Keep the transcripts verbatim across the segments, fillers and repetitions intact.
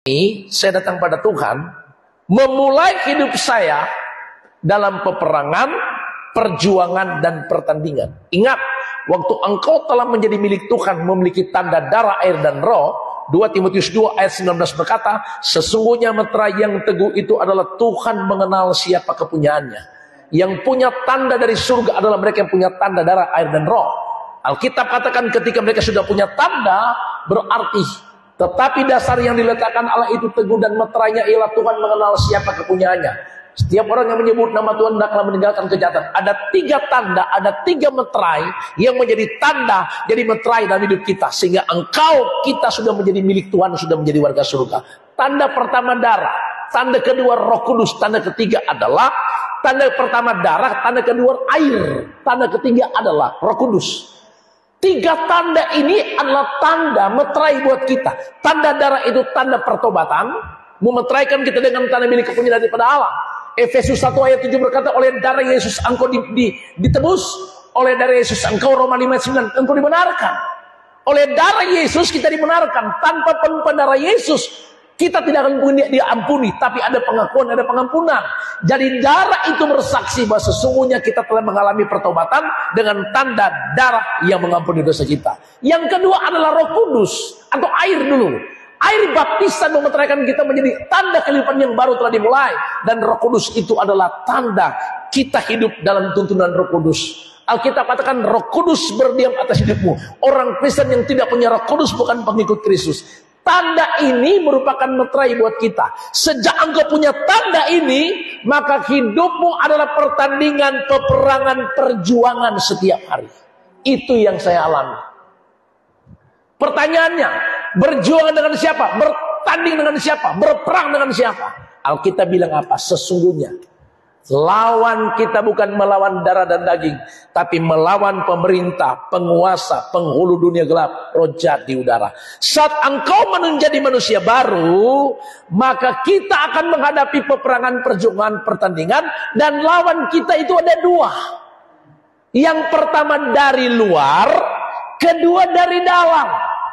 Ini saya datang pada Tuhan, memulai hidup saya dalam peperangan, perjuangan, dan pertandingan. Ingat, waktu engkau telah menjadi milik Tuhan, memiliki tanda darah, air, dan roh, dua Timotius dua ayat sembilan belas berkata, sesungguhnya meterai yang teguh itu adalah Tuhan mengenal siapa kepunyaannya. Yang punya tanda dari surga adalah mereka yang punya tanda darah, air, dan roh. Alkitab katakan ketika mereka sudah punya tanda, berarti tetapi dasar yang diletakkan Allah itu teguh dan meterainya ialah Tuhan mengenal siapa kepunyaannya. Setiap orang yang menyebut nama Tuhan hendaklah meninggalkan kejahatan. Ada tiga tanda, ada tiga meterai yang menjadi tanda, jadi meterai dalam hidup kita. Sehingga engkau, kita sudah menjadi milik Tuhan, sudah menjadi warga surga. Tanda pertama darah, tanda kedua Roh Kudus, tanda ketiga adalah tanda pertama darah, tanda kedua air, tanda ketiga adalah Roh Kudus. Tiga tanda ini adalah tanda meterai buat kita. Tanda darah itu tanda pertobatan, memeteraikan kita dengan tanda milik kepunyaan daripada Allah. Efesus satu ayat tujuh berkata, oleh darah Yesus engkau di, di, ditebus, oleh darah Yesus engkau, Roma lima ayat sembilan, engkau dibenarkan. Oleh darah Yesus kita dibenarkan. Tanpa penumpang darah Yesus kita tidak akan diampuni, tapi ada pengakuan, ada pengampunan. Jadi darah itu bersaksi bahwa sesungguhnya kita telah mengalami pertobatan dengan tanda darah yang mengampuni dosa kita. Yang kedua adalah Roh Kudus atau air dulu. Air baptisan memeteraikan kita menjadi tanda kehidupan yang baru telah dimulai. Dan Roh Kudus itu adalah tanda kita hidup dalam tuntunan Roh Kudus. Alkitab katakan Roh Kudus berdiam atas hidupmu. Orang Kristen yang tidak punya Roh Kudus bukan pengikut Kristus. Tanda ini merupakan meterai buat kita. Sejak engkau punya tanda ini, maka hidupmu adalah pertandingan, peperangan, perjuangan setiap hari. Itu yang saya alami. Pertanyaannya, berjuang dengan siapa? Bertanding dengan siapa? Berperang dengan siapa? Alkitab bilang apa? Sesungguhnya lawan kita bukan melawan darah dan daging, tapi melawan pemerintah, penguasa, penghulu dunia gelap, roh jahat di udara. Saat engkau menjadi manusia baru, maka kita akan menghadapi peperangan, perjuangan, pertandingan, dan lawan kita itu ada dua. Yang pertama dari luar, kedua dari dalam.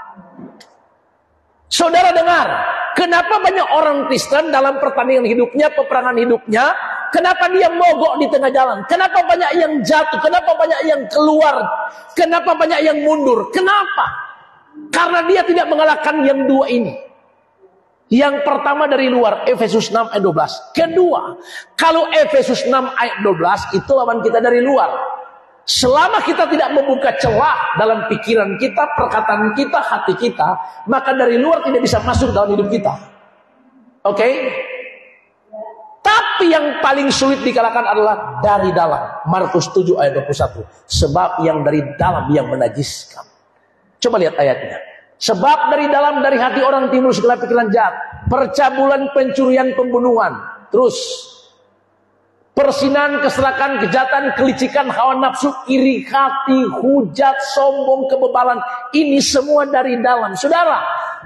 Saudara dengar, kenapa banyak orang Kristen dalam pertandingan hidupnya, peperangan hidupnya, kenapa dia mogok di tengah jalan? Kenapa banyak yang jatuh? Kenapa banyak yang keluar? Kenapa banyak yang mundur? Kenapa? Karena dia tidak mengalahkan yang dua ini. Yang pertama dari luar, Efesus enam ayat dua belas. Kedua, kalau Efesus enam ayat dua belas itu lawan kita dari luar. Selama kita tidak membuka celah dalam pikiran kita, perkataan kita, hati kita, maka dari luar tidak bisa masuk dalam hidup kita. Oke? Okay? Tapi yang paling sulit dikalahkan adalah dari dalam. Markus tujuh ayat dua puluh satu. Sebab yang dari dalam yang menajiskan. Coba lihat ayatnya. Sebab dari dalam, dari hati orang timbul segala pikiran jahat, percabulan, pencurian, pembunuhan, terus persinahan, keserakan, kejahatan, kelicikan, hawa nafsu, iri hati, hujat, sombong, kebebalan. Ini semua dari dalam. Saudara,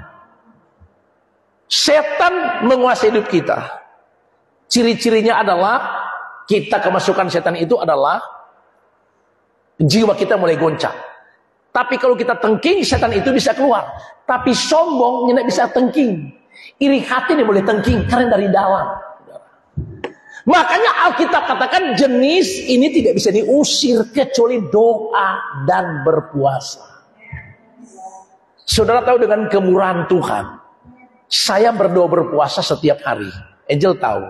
setan menguasai hidup kita. Ciri-cirinya adalah kita kemasukan setan itu adalah jiwa kita mulai goncang. Tapi kalau kita tengking, setan itu bisa keluar. Tapi sombong tidak bisa tengking. Iri hati dia boleh tengking karena dari dalam. Makanya Alkitab katakan jenis ini tidak bisa diusir kecuali doa dan berpuasa. Saudara tahu dengan kemurahan Tuhan, saya berdoa berpuasa setiap hari. Angel tahu.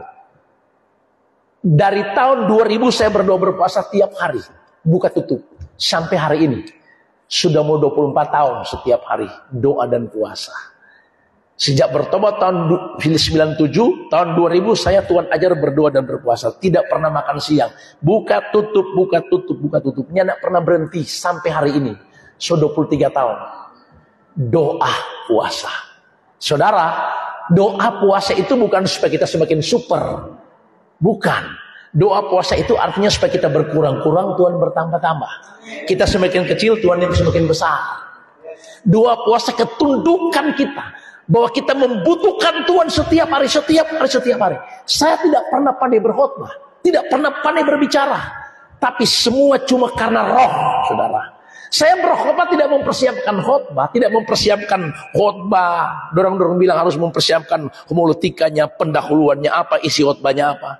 Dari tahun dua ribu saya berdoa berpuasa tiap hari, buka tutup sampai hari ini. Sudah mau dua puluh empat tahun setiap hari doa dan puasa. Sejak bertobat tahun sembilan puluh tujuh, tahun dua ribu saya Tuhan ajar berdoa dan berpuasa. Tidak pernah makan siang. Buka tutup, buka tutup, buka tutup. Ini tidak pernah berhenti sampai hari ini. So dua puluh tiga tahun. Doa puasa. Saudara, doa puasa itu bukan supaya kita semakin super. Bukan. Doa puasa itu artinya supaya kita berkurang-kurang, Tuhan bertambah-tambah. Kita semakin kecil, Tuhan yang semakin besar. Doa puasa ketundukan kita. Bahwa kita membutuhkan Tuhan setiap hari, setiap hari, setiap hari. Saya tidak pernah pandai berkhotbah, tidak pernah pandai berbicara, tapi semua cuma karena roh, saudara. Saya berkhotbah tidak mempersiapkan khotbah, tidak mempersiapkan khotbah. Dorong-dorong bilang harus mempersiapkan homiletikanya, pendahuluannya apa, isi khotbahnya apa.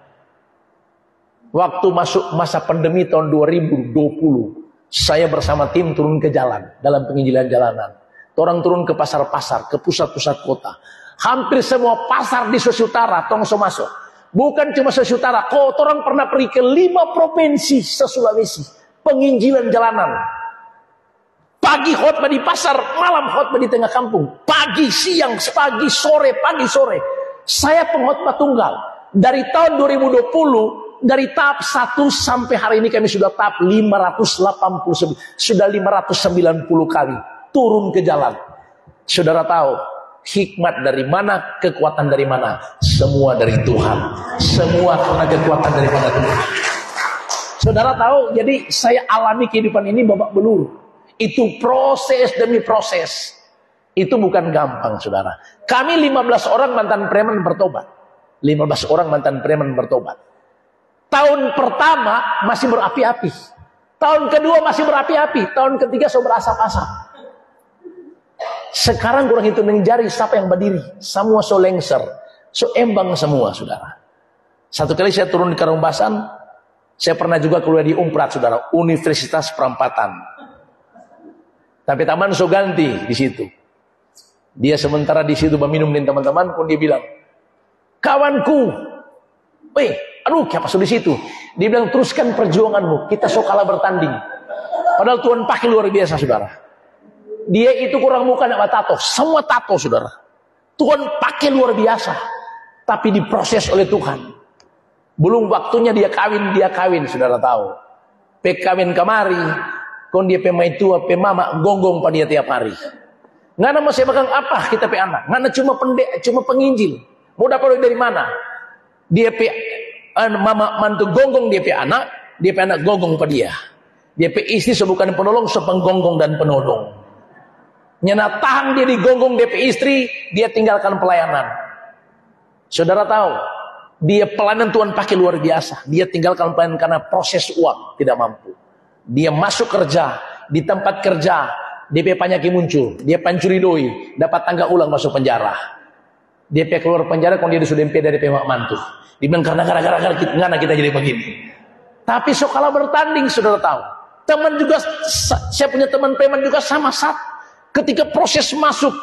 Waktu masuk masa pandemi tahun dua ribu dua puluh, saya bersama tim turun ke jalan dalam penginjilan jalanan. Orang turun ke pasar-pasar, ke pusat-pusat kota. Hampir semua pasar di Sulawesi Utara tongso masuk. Bukan cuma Sulawesi Utara, kok orang pernah pergi ke lima provinsi se-Sulawesi. Penginjilan jalanan. Pagi khotbah di pasar, malam khotbah di tengah kampung. Pagi, siang, pagi, sore, pagi, sore. Saya pengkhotbah tunggal. Dari tahun dua ribu dua puluh, dari tahap satu sampai hari ini kami sudah tahap lima ratus delapan puluh sembilan. Sudah lima ratus sembilan puluh kali turun ke jalan. Saudara tahu, hikmat dari mana, kekuatan dari mana? Semua dari Tuhan. Semua karena kekuatan dari mana Tuhan. Saudara tahu, jadi saya alami kehidupan ini babak belur. Itu proses demi proses. Itu bukan gampang, saudara. Kami lima belas orang mantan preman bertobat. lima belas orang mantan preman bertobat. Tahun pertama masih berapi-api. Tahun kedua masih berapi-api. Tahun ketiga so berasap-asap. Sekarang kurang hitung jari siapa yang berdiri. Semua so lengser. So embang semua, saudara. Satu kali saya turun di Karungbasan. Saya pernah juga kuliah di Umprat, saudara. Universitas Perampatan. Tapi taman so ganti di situ. Dia sementara di situ meminum dengan teman-teman, pun dia bilang, kawanku, weh, aduh, siapa so di situ? Dia bilang, teruskan perjuanganmu. Kita so kalah bertanding. Padahal Tuhan pakai luar biasa, saudara. Dia itu kurang muka nak tato, semua tato, saudara. Tuhan pakai luar biasa, tapi diproses oleh Tuhan. Belum waktunya dia kawin, dia kawin, saudara tahu. Pe kawin kamari. Kon dia pemain tua, pemama, gonggong pada dia tiap hari. Ngana mau saya makan apa kita pe anak? Ngana cuma pendek, cuma penginjil. Mau dapat dari mana? Dia pe an, mama mantu gonggong dia pe anak, dia pe anak gonggong pada dia. Dia pe istri sebukan penolong, sepenggonggong dan penolong. Nyana tahan dia digonggong dia pe istri, dia tinggalkan pelayanan. Saudara tahu, dia pelayanan Tuhan pakai luar biasa. Dia tinggalkan pelayanan karena proses uang tidak mampu. Dia masuk kerja, di tempat kerja, D P penyakit muncul, dia pancuri doi, dapat tangga ulang masuk penjara. Dia pe keluar penjara, kalau dia sudah D P dari pemak mantu. Dia bilang karena gara-gara kita, ngana kita jadi begini. Tapi so kalah bertanding, saudara tahu. Teman juga, saya punya teman preman juga sama saat ketika proses masuk,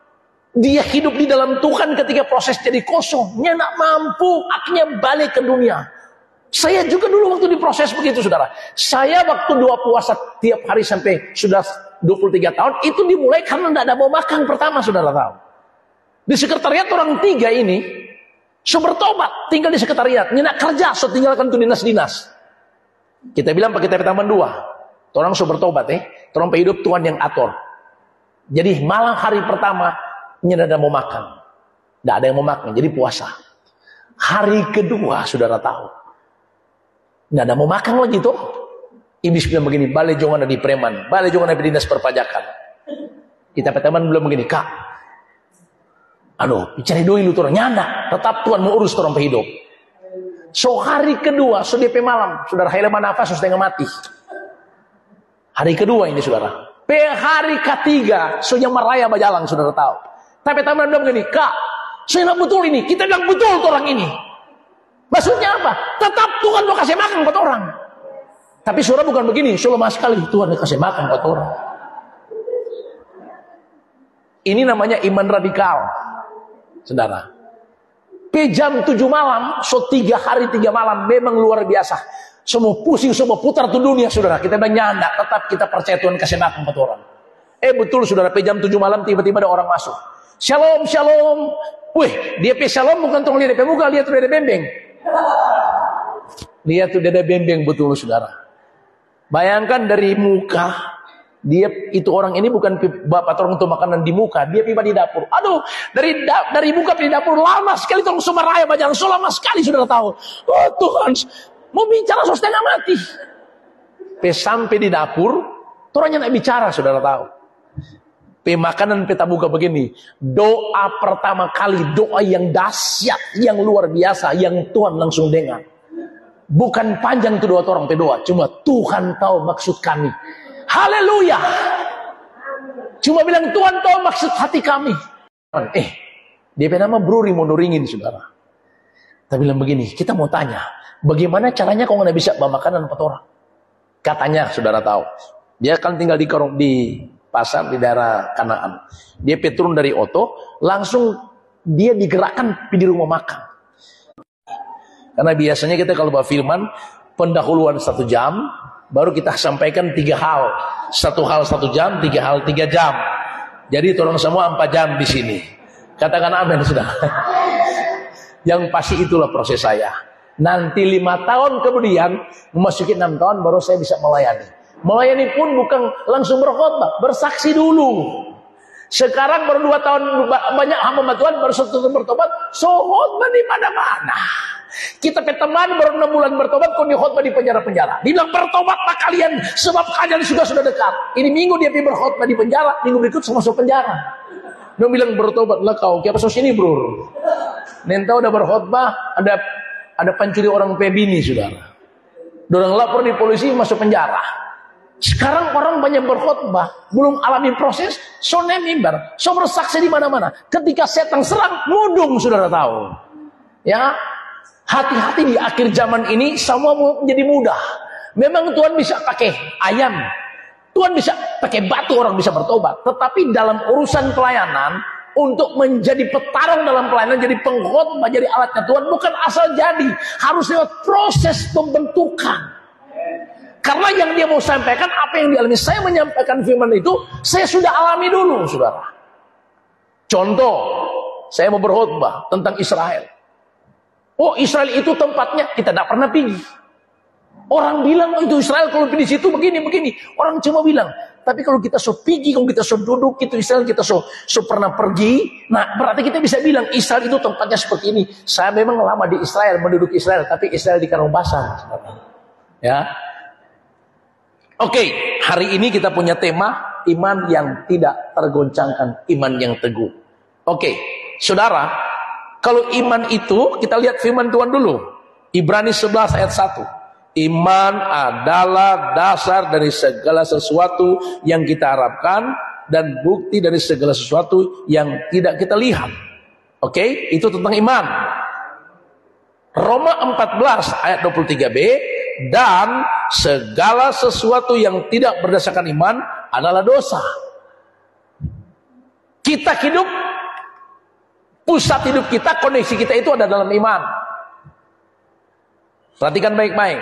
dia hidup di dalam Tuhan ketika proses jadi kosong, dia nak mampu, akhirnya balik ke dunia. Saya juga dulu waktu diproses begitu, saudara. Saya waktu doa puasa tiap hari sampai sudah dua puluh tiga tahun, itu dimulai karena tidak ada mau makan pertama, saudara tahu. Di sekretariat orang tiga ini, so bertobat, tinggal di sekretariat. Nyenak kerja, so tinggalkan tuh dinas-dinas. Kita bilang pakai T P tambah dua. Orang so bertobat, eh. Orang hidup Tuhan yang atur. Jadi malam hari pertama, nyenak ada mau makan. Tidak ada yang mau makan, jadi puasa. Hari kedua, saudara tahu. Nggak ada mau makan lagi tuh. Iblis bilang begini, balik jangan ada di preman, balik jangan ada di dinas perpajakan. Kita teman belum begini, kak, aduh, cari doi lu tuh orang nyanda, tetap Tuhan mau urus orang hidup. So hari kedua, so D P malam, saudara hilang nafas, so setengah mati. Hari kedua ini saudara. Pe hari ketiga, so yang meraya berjalan, saudara tahu. Tapi teman belum begini, kak, saya so betul ini, kita bilang betul tuh orang ini. Maksudnya apa? Tetap Tuhan mau kasih makan buat orang. Tapi surah bukan begini, so lemah sekali Tuhan kasih makan buat orang. Ini namanya iman radikal, saudara. Pe jam tujuh malam, so tiga hari tiga malam memang luar biasa. Semua pusing, semua putar tuh dunia, saudara. Kita bilang nyanda, tetap kita percaya Tuhan kasih makan buat orang. Eh betul, saudara. Pe jam tujuh malam tiba-tiba ada orang masuk. Shalom, shalom. Wih, dia pe shalom bukan tong lihat pe muka, lihat tuh ada bembeng. Lihat tuh ada bembeng betul, saudara. Bayangkan dari muka, dia itu orang ini bukan bapak orang untuk makanan di muka, dia pipa di dapur. Aduh, dari da, dari muka di dapur lama sekali tong sumber raya bajalan, so lama sekali saudara tahu. Oh Tuhan, mau bicara so setengah mati. Pe sampai di dapur, orangnya nak bicara, saudara tahu. Pe makanan peta buka begini, doa pertama kali, doa yang dahsyat, yang luar biasa, yang Tuhan langsung dengar. Bukan panjang tuh doa orang pe doa, cuma Tuhan tahu maksud kami. Haleluya. Cuma bilang, Tuhan tahu maksud hati kami. Eh, dia nama Bro Rimondo Ringin, saudara. Kita bilang begini, kita mau tanya, bagaimana caranya kau nggak bisa bawa makanan empat orang? Katanya, saudara tahu, dia kan tinggal di di pasar di daerah Kanaan. Dia turun dari oto, langsung dia digerakkan di rumah makan. Karena biasanya kita kalau bawa firman, pendahuluan satu jam, baru kita sampaikan tiga hal. Satu hal satu jam, tiga hal tiga jam. Jadi tolong semua empat jam di sini. Katakan amin, sudah. Yang pasti itulah proses saya. Nanti lima tahun kemudian, memasuki enam tahun baru saya bisa melayani. Melayani pun bukan langsung berkhotbah, bersaksi dulu. Sekarang baru dua tahun banyak hamba Tuhan baru satu tahun bertobat, so khotbah di mana-mana. Kita ke teman baru enam bulan bertobat, kau khotbah di penjara-penjara. Dibilang bertobatlah kalian, sebab kalian sudah sudah dekat. Ini minggu dia pergi berkhotbah di penjara, minggu berikut masuk penjara. Dia bilang bertobatlah kau, kiapa sos ini bro. Nentau udah berkhotbah, ada ada pencuri orang pebini saudara. Dorang lapor di polisi masuk penjara. Sekarang orang banyak berkhotbah, belum alami proses, so mimbar, so bersaksi di mana-mana. Ketika setan serang, mudung saudara tahu. Ya. Hati-hati di akhir zaman ini semua menjadi mudah. Memang Tuhan bisa pakai ayam, Tuhan bisa pakai batu orang bisa bertobat. Tetapi dalam urusan pelayanan, untuk menjadi petarung dalam pelayanan, jadi pengkhotbah, jadi alatnya Tuhan bukan asal jadi, harus lewat proses pembentukan. Karena yang dia mau sampaikan, apa yang dialami, saya menyampaikan firman itu, saya sudah alami dulu, saudara. Contoh, saya mau berkhotbah tentang Israel. Oh, Israel itu tempatnya, kita tidak pernah pergi. Orang bilang, oh itu Israel kalau di situ begini-begini. Orang cuma bilang, tapi kalau kita so pergi, kalau kita so duduk, itu Israel kita so, so pernah pergi. Nah, berarti kita bisa bilang, Israel itu tempatnya seperti ini. Saya memang lama di Israel, menduduk Israel, tapi Israel di Karang Basah. Ya. Oke, hari ini kita punya tema, iman yang tidak tergoncangkan, iman yang teguh. Oke, saudara, kalau iman itu, kita lihat firman Tuhan dulu. Ibrani sebelas ayat satu. Iman adalah dasar dari segala sesuatu yang kita harapkan dan bukti dari segala sesuatu yang tidak kita lihat. Oke, itu tentang iman. Roma empat belas ayat dua puluh tiga b. Dan segala sesuatu yang tidak berdasarkan iman adalah dosa. Kita hidup, pusat hidup kita, koneksi kita itu ada dalam iman. Perhatikan baik-baik.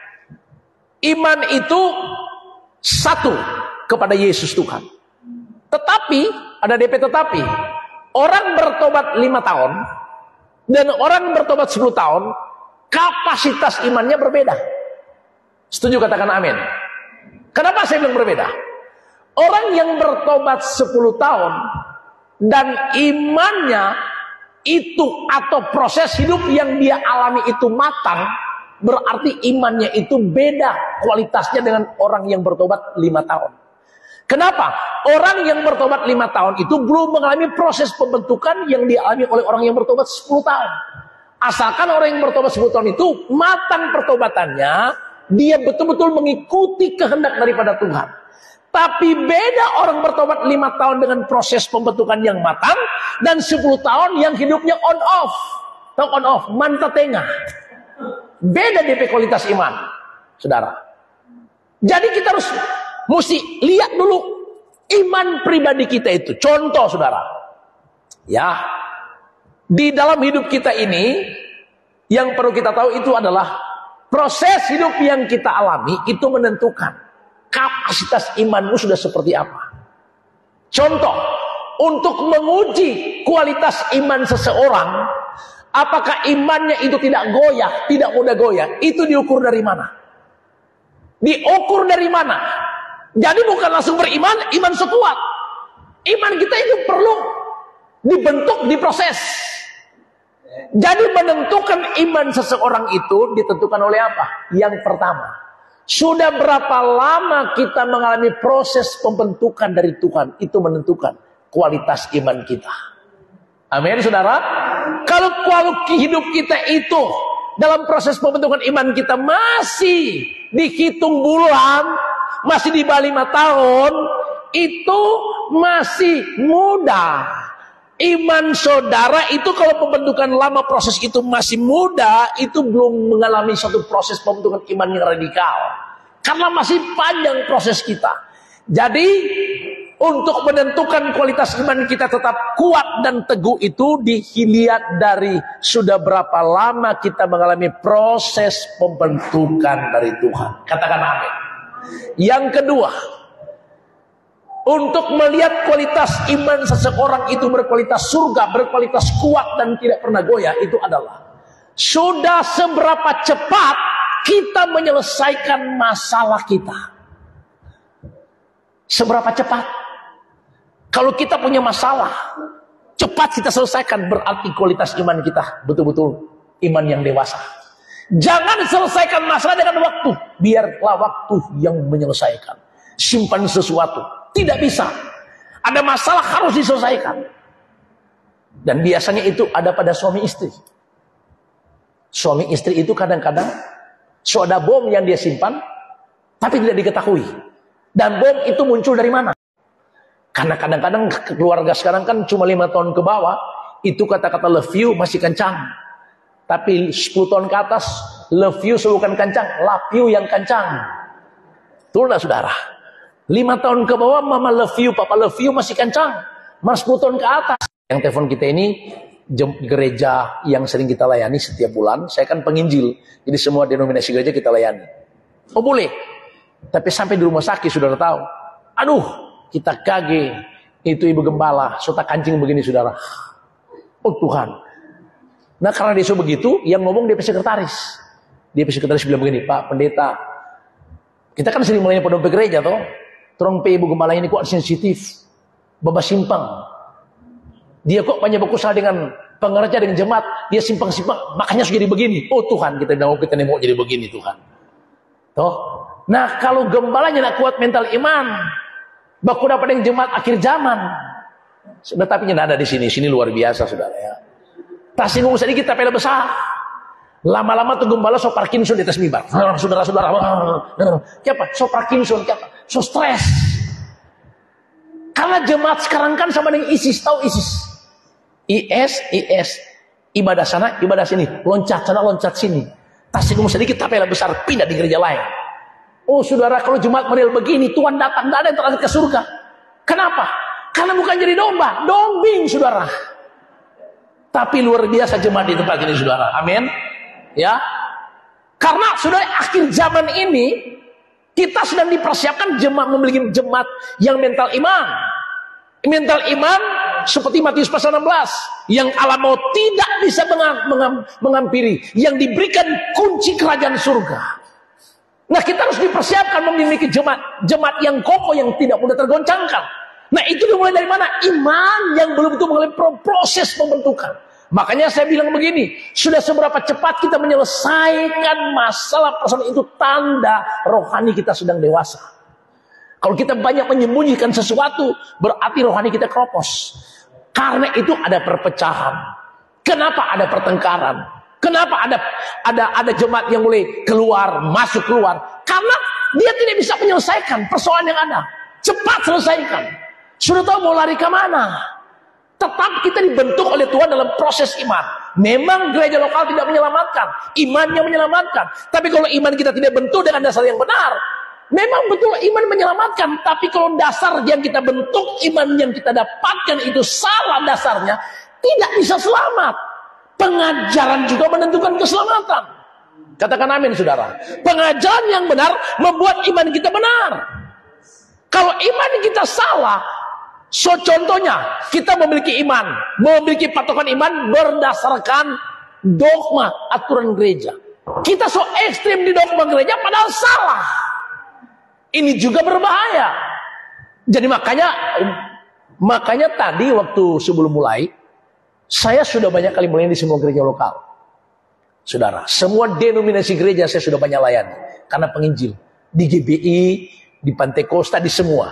Iman itu satu kepada Yesus Tuhan. Tetapi, ada D P tetapi, orang bertobat lima tahun dan orang bertobat sepuluh tahun, kapasitas imannya berbeda. Setuju, katakan amin. Kenapa saya bilang berbeda? Orang yang bertobat sepuluh tahun dan imannya itu atau proses hidup yang dia alami itu matang, berarti imannya itu beda kualitasnya dengan orang yang bertobat lima tahun. Kenapa? Orang yang bertobat lima tahun itu belum mengalami proses pembentukan yang dialami oleh orang yang bertobat sepuluh tahun. Asalkan orang yang bertobat sepuluh tahun itu matang pertobatannya, dia betul-betul mengikuti kehendak daripada Tuhan. Tapi beda orang bertobat lima tahun dengan proses pembentukan yang matang, dan sepuluh tahun yang hidupnya on off. Tahu on off, manta tengah. Beda D P kualitas iman, saudara. Jadi kita harus mesti lihat dulu iman pribadi kita itu. Contoh, saudara. Ya, di dalam hidup kita ini, yang perlu kita tahu itu adalah proses hidup yang kita alami itu menentukan kapasitas imanmu sudah seperti apa. Contoh, untuk menguji kualitas iman seseorang, apakah imannya itu tidak goyah, tidak mudah goyah, itu diukur dari mana? Diukur dari mana? Jadi bukan langsung beriman, iman sekuat. Iman kita itu perlu dibentuk, diproses. Jadi menentukan iman seseorang itu ditentukan oleh apa? Yang pertama, sudah berapa lama kita mengalami proses pembentukan dari Tuhan, itu menentukan kualitas iman kita. Amin, saudara. Kalau kualitas hidup kita itu dalam proses pembentukan iman kita masih dihitung bulan, masih di bawah lima tahun, itu masih muda. Iman saudara itu kalau pembentukan lama proses itu masih muda, itu belum mengalami satu proses pembentukan iman yang radikal. Karena masih panjang proses kita. Jadi untuk menentukan kualitas iman kita tetap kuat dan teguh itu dilihat dari sudah berapa lama kita mengalami proses pembentukan dari Tuhan. Katakan amin. Yang kedua, untuk melihat kualitas iman seseorang itu berkualitas surga, berkualitas kuat dan tidak pernah goyah, itu adalah sudah seberapa cepat kita menyelesaikan masalah kita. Seberapa cepat? Kalau kita punya masalah, cepat kita selesaikan, berarti kualitas iman kita betul-betul iman yang dewasa. Jangan selesaikan masalah dengan waktu, biarlah waktu yang menyelesaikan. Simpan sesuatu, tidak bisa. Ada masalah harus diselesaikan. Dan biasanya itu ada pada suami istri. Suami istri itu kadang-kadang sudah ada bom yang dia simpan, tapi tidak diketahui. Dan bom itu muncul dari mana? Karena kadang-kadang keluarga sekarang kan cuma lima tahun ke bawah, itu kata-kata love you masih kencang. Tapi sepuluh tahun ke atas, love you bukan kencang, love you yang kencang. Itulah saudara. lima tahun ke bawah, mama love you, papa love you masih kencang. Mas sepuluh tahun ke atas. Yang telepon kita ini, gereja yang sering kita layani setiap bulan, saya kan penginjil. Jadi semua denominasi gereja kita layani. Oh boleh. Tapi sampai di rumah sakit sudah tahu. Aduh, kita kaget. Itu ibu gembala, sota kancing begini saudara. Oh Tuhan. Nah karena dia so begitu, yang ngomong dia sekretaris. Dia sekretaris bilang begini, Pak Pendeta, kita kan sering melayani pondok gereja toh. Terong pe ibu gembala ini kok sensitif. Baba simpang. Dia kok banyak berkusah dengan pengerja, dengan jemaat. Dia simpang-simpang, makanya sudah jadi begini. Oh Tuhan, kita mau kita mau jadi begini Tuhan. Toh. Nah kalau gembalanya nak kuat mental iman, baku dapat yang jemaat akhir zaman. Sudah tapi tidak ada di sini, sini luar biasa saudara ya. Tak singgung sedikit tapi besar. Lama-lama tuh gembala so Parkinson di atas mimbar. Saudara-saudara, siapa? So Parkinson, siapa? So stres. Karena jemaat sekarang kan sama dengan ISIS, tahu ISIS? I S, I S, ibadah sana, ibadah sini, loncat sana, loncat sini. Tak singgung sedikit tapi besar, pindah di gereja lain. Oh saudara, kalau jemaat model begini, Tuhan datang, tidak ada yang terangkat ke surga. Kenapa? Karena bukan jadi domba, dombing saudara. Tapi luar biasa jemaat di tempat ini saudara, amin. Ya, karena sudah akhir zaman ini, kita sedang dipersiapkan jemaat memiliki jemaat yang mental iman. Mental iman seperti Matius pasal enam belas, yang Allah mau tidak bisa mengam, mengam, mengampiri, yang diberikan kunci kerajaan surga. Nah kita harus dipersiapkan memiliki jemaat jemaat yang kokoh, yang tidak mudah tergoncangkan. Nah itu dimulai dari mana? Iman yang belum itu mengalami proses pembentukan. Makanya saya bilang begini, sudah seberapa cepat kita menyelesaikan masalah persoalan itu, tanda rohani kita sedang dewasa. Kalau kita banyak menyembunyikan sesuatu, berarti rohani kita keropos. Karena itu ada perpecahan. Kenapa ada pertengkaran? Kenapa ada ada ada jemaat yang mulai keluar, masuk keluar? Karena dia tidak bisa menyelesaikan persoalan yang ada. Cepat selesaikan. Sudah tahu mau lari ke mana? Tetap kita dibentuk oleh Tuhan dalam proses iman. Memang gereja lokal tidak menyelamatkan, imannya menyelamatkan. Tapi kalau iman kita tidak bentuk dengan dasar yang benar, memang betul iman menyelamatkan. Tapi kalau dasar yang kita bentuk, iman yang kita dapatkan itu salah dasarnya, tidak bisa selamat. Pengajaran juga menentukan keselamatan. Katakan amin saudara. Pengajaran yang benar membuat iman kita benar. Kalau iman kita salah, so contohnya kita memiliki iman, memiliki patokan iman berdasarkan dogma aturan gereja. Kita so ekstrim di dogma gereja padahal salah. Ini juga berbahaya. Jadi makanya makanya tadi waktu sebelum mulai, saya sudah banyak kali melayani di semua gereja lokal. Saudara, semua denominasi gereja saya sudah banyak layani. Karena penginjil. Di G B I, di Pantai Kosta, di semua.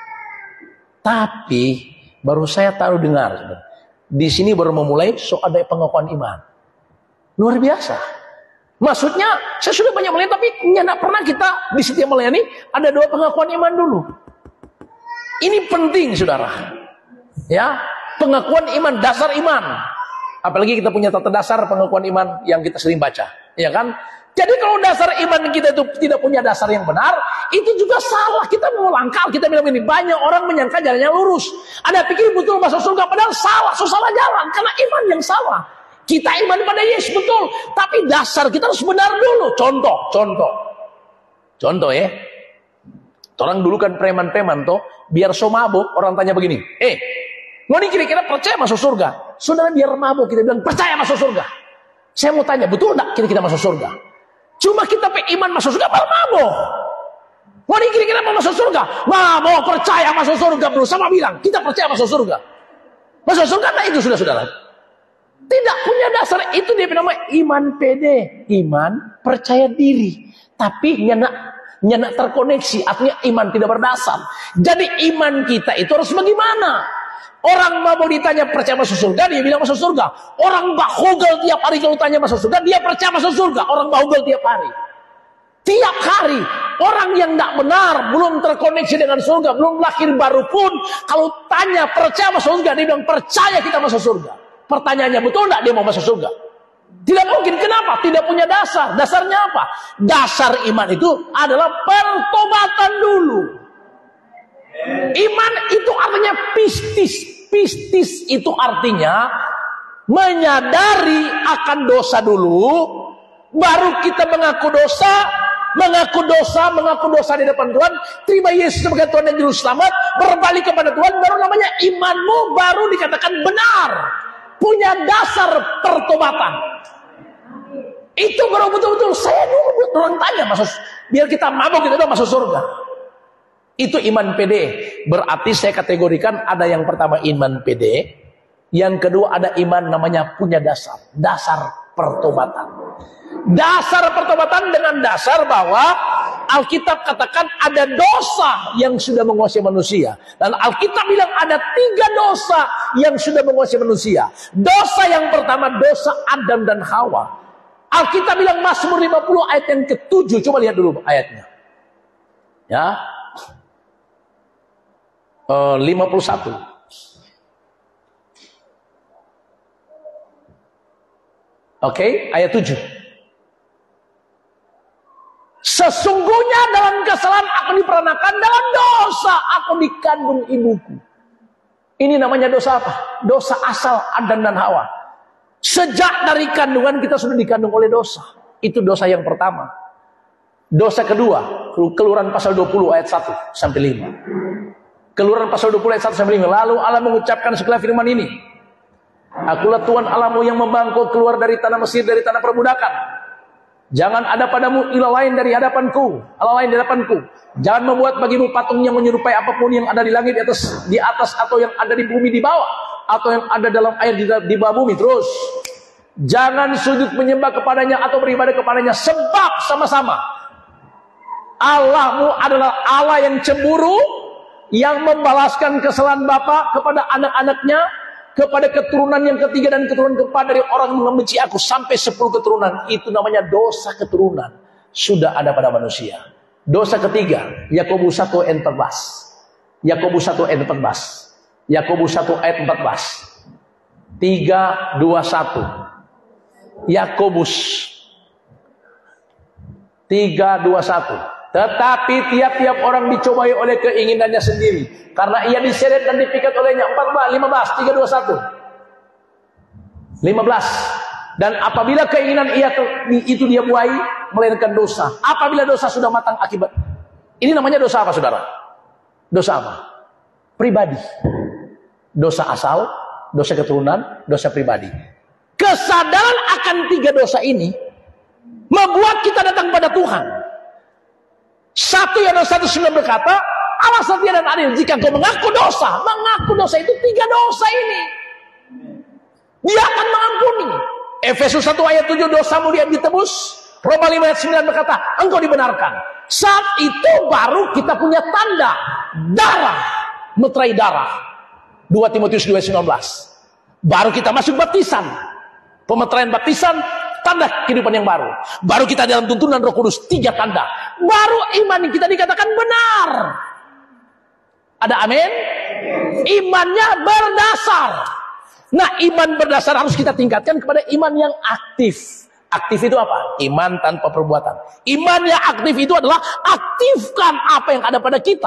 Tapi, baru saya tahu dengar. Di sini baru memulai, so ada pengakuan iman. Luar biasa. Maksudnya, saya sudah banyak melayani, tapi tidak pernah kita di setiap melayani ada doa pengakuan iman dulu. Ini penting, saudara. Ya, pengakuan iman, dasar iman. Apalagi kita punya tata dasar pengakuan iman yang kita sering baca, ya kan? Jadi kalau dasar iman kita itu tidak punya dasar yang benar, itu juga salah. Kita mau langkah, kita bilang ini banyak orang menyangka jalannya lurus. Ada pikir betul masuk surga, padahal salah, so salah jalan karena iman yang salah. Kita iman pada Yesus betul, tapi dasar kita harus benar dulu. Contoh, contoh, contoh ya. Orang dulu kan preman-preman toh, biar so mabuk, orang tanya begini, eh, mau nih kira-kira percaya masuk surga? Saudara biar mabuk kita bilang percaya masuk surga. Saya mau tanya, betul enggak kira-kira masuk surga? Cuma kita pe iman masuk surga, malah mabuk. Mau nih kira-kira mau masuk surga? Mau percaya masuk surga, bro. Sama bilang, kita percaya masuk surga. Masuk surga, nah itu sudah saudara. Tidak punya dasar, itu dia namanya iman pede, iman percaya diri, tapi nyenak nyenak terkoneksi, artinya iman tidak berdasar. Jadi iman kita itu harus bagaimana? Orang mau ditanya percaya masuk surga, dia bilang masuk surga. Orang bahugel tiap hari kalau tanya masuk surga, dia percaya masuk surga. Orang bahugel tiap hari, tiap hari. Orang yang tidak benar, belum terkoneksi dengan surga, belum lahir baru pun, kalau tanya percaya masuk surga, dia bilang percaya kita masuk surga. Pertanyaannya betul enggak dia mau masuk surga? Tidak mungkin. Kenapa? Tidak punya dasar. Dasarnya apa? Dasar iman itu adalah pertobatan dulu. Iman itu artinya pistis. Pistis itu artinya menyadari akan dosa dulu, baru kita mengaku dosa, mengaku dosa, mengaku dosa di depan Tuhan, terima Yesus sebagai Tuhan dan Juru Selamat, berbalik kepada Tuhan, baru namanya imanmu baru dikatakan benar. Punya dasar pertobatan. Itu baru betul-betul. Saya dulu orang tanya masuk, biar kita mabuk kita masuk surga. Itu iman pede. Berarti saya kategorikan ada yang pertama iman pede, yang kedua ada iman namanya punya dasar, dasar pertobatan. Dasar pertobatan dengan dasar bahwa Alkitab katakan ada dosa yang sudah menguasai manusia. Dan Alkitab bilang ada tiga dosa yang sudah menguasai manusia. Dosa yang pertama, dosa Adam dan Hawa. Alkitab bilang Mazmur lima puluh ayat yang ketujuh. Coba lihat dulu ayatnya. Ya. Uh, lima puluh satu. Oke, okay, ayat tujuh. Sesungguhnya dalam kesalahan aku diperanakan, dalam dosa aku dikandung ibuku. Ini namanya dosa apa? Dosa asal Adam dan Hawa. Sejak dari kandungan kita sudah dikandung oleh dosa. Itu dosa yang pertama. Dosa kedua, Keluaran pasal dua puluh ayat satu sampai lima. Keluaran pasal dua puluh ayat satu sampai lima. Lalu Allah mengucapkan segala firman ini. Akulah Tuhan Allahmu yang membawa engkau keluar dari tanah Mesir, dari tanah perbudakan. Jangan ada padamu ilah lain dari hadapanku, Allah lain di hadapanku. Jangan membuat bagimu patung yang menyerupai apapun yang ada di langit di atas, di atas atau yang ada di bumi di bawah, atau yang ada dalam air di, di bawah bumi. Terus, jangan sujud menyembah kepadanya atau beribadah kepadanya, sebab sama-sama Allahmu adalah Allah yang cemburu, yang membalaskan kesalahan bapa kepada anak-anaknya, kepada keturunan yang ketiga dan keturunan keempat dari orang yang membenci aku, sampai sepuluh keturunan. Itu namanya dosa keturunan. Sudah ada pada manusia. Dosa ketiga, Yakobus satu ayat empat belas. Yakobus satu ayat empat belas. Yakobus satu ayat empat belas. tiga, dua, satu. Yakobus tiga, dua, satu. Tetapi tiap-tiap orang dicobai oleh keinginannya sendiri, karena ia diseret dan dipikat olehnya. Empat belas, lima belas, tiga, dua, satu. lima belas. Dan apabila keinginan ia itu dia buai, melainkan dosa. Apabila dosa sudah matang akibat. Ini namanya dosa apa, saudara? Dosa apa? Pribadi. Dosa asal, dosa keturunan, dosa pribadi. Kesadaran akan tiga dosa ini membuat kita datang pada Tuhan. Satu yang satu sembilan berkata, Allah setia dan adil. Jika kau mengaku dosa, mengaku dosa itu tiga dosa ini, Dia akan mengampuni. Efesus satu ayat tujuh, dosamu dia ditebus. Roma lima ayat sembilan berkata, engkau dibenarkan. Saat itu baru kita punya tanda darah, meterai darah. dua Timotius dua ayat sembilan belas. Baru kita masuk baptisan. Pemeteraian baptisan, tanda kehidupan yang baru. Baru kita dalam tuntunan Roh Kudus, tiga tanda. Baru iman kita dikatakan benar. Ada amin? Imannya berdasar. Nah, iman berdasar harus kita tingkatkan kepada iman yang aktif. Aktif itu apa? Iman tanpa perbuatan. Iman yang aktif itu adalah aktifkan apa yang ada pada kita.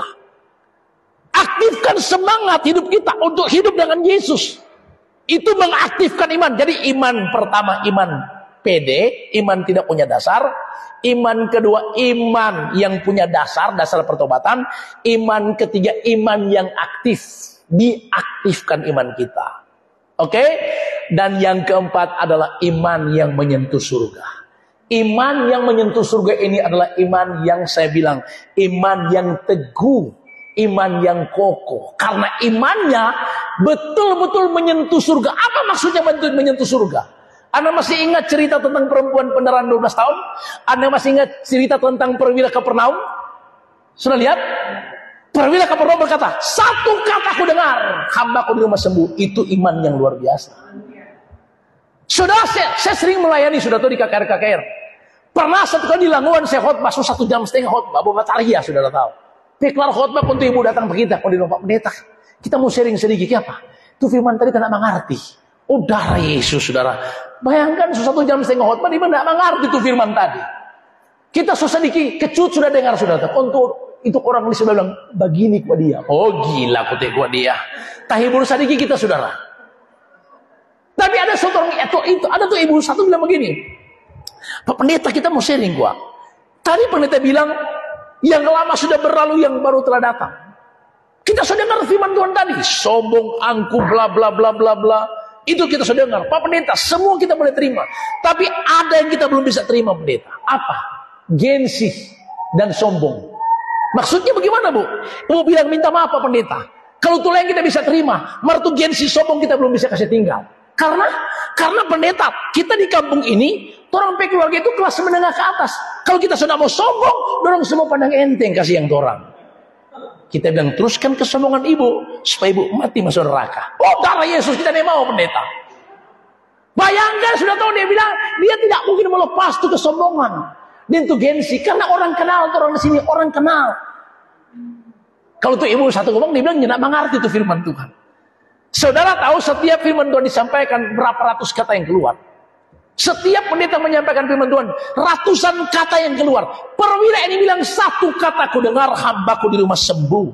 Aktifkan semangat hidup kita untuk hidup dengan Yesus. Itu mengaktifkan iman. Jadi iman pertama, iman pede, iman tidak punya dasar. Iman kedua, iman yang punya dasar, dasar pertobatan. Iman ketiga, iman yang aktif. Diaktifkan iman kita. Oke? Okay? Dan yang keempat adalah iman yang menyentuh surga. Iman yang menyentuh surga ini adalah iman yang saya bilang, iman yang teguh, iman yang kokoh. Karena imannya betul-betul menyentuh surga. Apa maksudnya menyentuh surga? Anda masih ingat cerita tentang perempuan pendarahan dua belas tahun? Anda masih ingat cerita tentang perwira Kapernaum? Sudah lihat? Perwira Kapernaum berkata, satu kata aku dengar, hambaku di rumah sembuh. Itu iman yang luar biasa. Saudara, saya, saya sering melayani, sudah tahu, di K K R K K R. Pernah satu kali di Languan saya khotbah, so satu jam setengah khotbah, Bapak Taria, sudah tahu. Piklar khotbah untuk ibu datang ke kita, kalau di Pak Pendeta, kita mau sharing sedikit, apa? Itu firman tadi tidak mengerti. Oh, darah Yesus, saudara. Bayangkan so satu jam setengah khotbah, dia tidak mengerti itu firman tadi. Kita so sedikit kecut sudah dengar, sudah tahu. Untuk itu orang di sebelah bilang, begini kuat dia. Oh gila kutek kuat dia. Tahibur sedikit kita, saudara. Tapi ada satu orang itu, itu ada tuh ibu satu bilang begini, Pak Pendeta, kita mau sharing gua. Tadi pendeta bilang yang lama sudah berlalu, yang baru telah datang. Kita sudah dengar firman Tuhan tadi, sombong, angkuh, bla bla bla bla bla. Itu kita sudah dengar. Pak Pendeta, semua kita boleh terima. Tapi ada yang kita belum bisa terima, Pendeta. Apa? Gengsi dan sombong. Maksudnya bagaimana, Bu? Ibu bilang minta maaf, Pak Pendeta. Kalau itu yang kita bisa terima, martu gengsi sombong kita belum bisa kasih tinggal. Karena karena pendeta kita di kampung ini, orang keluarga itu kelas menengah ke atas. Kalau kita sudah mau sombong, dorong semua pandang enteng kasih yang orang. Kita bilang teruskan kesombongan ibu supaya ibu mati masuk neraka. Oh, darah Yesus kita tidak mau, pendeta. Bayangkan, sudah tahu, dia bilang dia tidak mungkin melepas itu kesombongan dan itu gengsi karena orang kenal, orang di sini orang kenal. Kalau tuh ibu satu ngomong, dia bilang tidak mengerti itu firman Tuhan. Saudara tahu setiap firman Tuhan disampaikan berapa ratus kata yang keluar. Setiap pendeta menyampaikan firman Tuhan, ratusan kata yang keluar. Perwira ini bilang satu kata, aku dengar hambaku di rumah sembuh.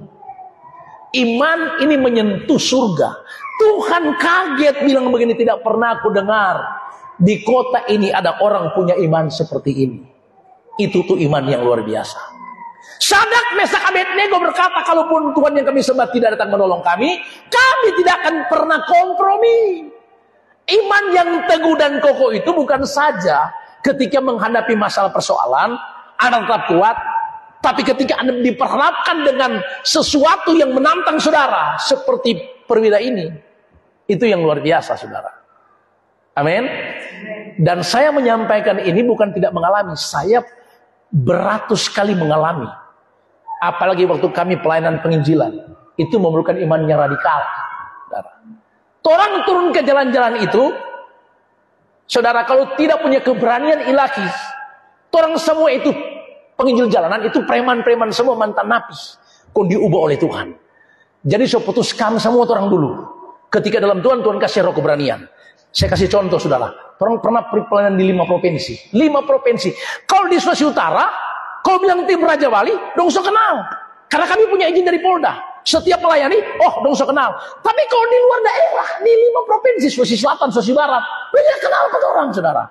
Iman ini menyentuh surga. Tuhan kaget bilang begini, tidak pernah aku dengar di kota ini ada orang punya iman seperti ini. Itu tuh iman yang luar biasa. Sadak, Mesak, Abednego berkata, kalaupun Tuhan yang kami sembah tidak datang menolong kami, kami tidak akan pernah kompromi. Iman yang teguh dan kokoh itu bukan saja ketika menghadapi masalah persoalan, Anda tetap kuat, tapi ketika Anda diperhadapkan dengan sesuatu yang menantang saudara, seperti perwira ini, itu yang luar biasa, saudara. Amin. Dan saya menyampaikan ini bukan tidak mengalami, saya beratus kali mengalami. Apalagi waktu kami pelayanan penginjilan, itu memerlukan iman yang radikal. Saudara. Orang turun ke jalan-jalan itu, saudara, kalau tidak punya keberanian ilahi, orang semua itu penginjil jalanan itu preman-preman semua, mantan napi, kok diubah oleh Tuhan. Jadi saya putuskan semua orang dulu. Ketika dalam Tuhan, Tuhan kasih roh keberanian. Saya kasih contoh, saudara. Orang pernah pelayanan di lima provinsi. Lima provinsi. Kalau di Sulawesi Utara, kalau bilang tim Raja Wali, dong so kenal. Karena kami punya izin dari Polda. Setiap melayani, oh dong so kenal. Tapi kalau di luar daerah, di lima provinsi, Sulawesi Selatan, Sulawesi Barat, banyak kenal pada orang, saudara.